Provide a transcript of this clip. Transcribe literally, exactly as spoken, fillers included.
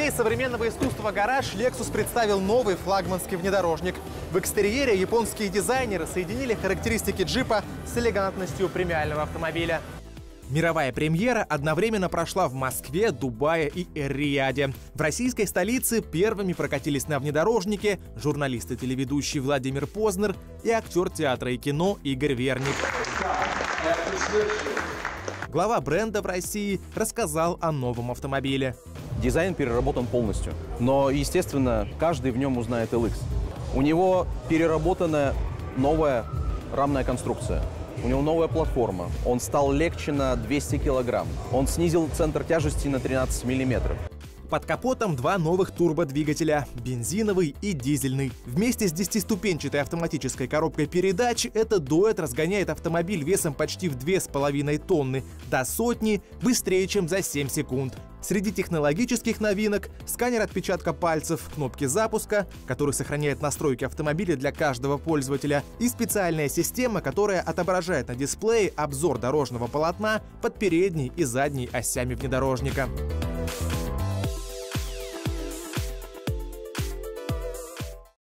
музее современного искусства «Гараж» Lexus представил новый флагманский внедорожник. В экстерьере японские дизайнеры соединили характеристики джипа с элегантностью премиального автомобиля. Мировая премьера одновременно прошла в Москве, Дубае и Эр-Рияде. В российской столице первыми прокатились на внедорожнике журналист и телеведущий Владимир Познер и актер театра и кино Игорь Верник. Глава бренда в России рассказал о новом автомобиле. Дизайн переработан полностью, но, естественно, каждый в нем узнает эл икс. У него переработанная новая рамная конструкция. У него новая платформа. Он стал легче на двести килограмм. Он снизил центр тяжести на тринадцать миллиметров. Под капотом два новых турбодвигателя – бензиновый и дизельный. Вместе с десятиступенчатой автоматической коробкой передач этот дуэт разгоняет автомобиль весом почти в две с половиной тонны до сотни быстрее, чем за семь секунд. Среди технологических новинок – сканер отпечатка пальцев, кнопки запуска, который сохраняет настройки автомобиля для каждого пользователя, и специальная система, которая отображает на дисплее обзор дорожного полотна под передней и задней осями внедорожника.